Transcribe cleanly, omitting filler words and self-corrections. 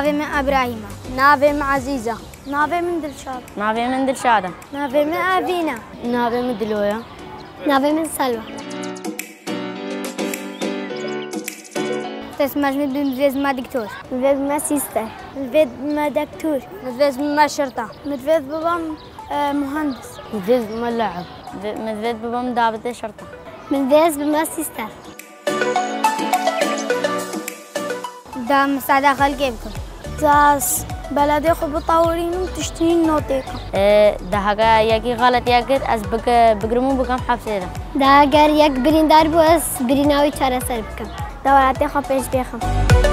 نافي من إبراهيم. نافي من عزيزة. نافي من دلشاد. نافي من دلشادة. نافي من أفينا. نافي من دلويا. نافي من سلوى. تسمع مدفز ما دكتور. مدفز ما سيستر. مدفز ما دكتور. مدفز ما شرطة. مدفز بابا مهندس. مدفز ما لاعب. مدفز بابا ضابط الشرطة. مدفز ما سيستر. دا مساعدة خلقي بكم. داس بلدي خو بطورين وتشترين نوتيكا. ده هكا ياكي غلط ياكر أز بقرمو بكم حبسيدا. دا اگر یک برین دار بو از بریناوی چاره سر بکم. دوراتي خو پیش بيخم.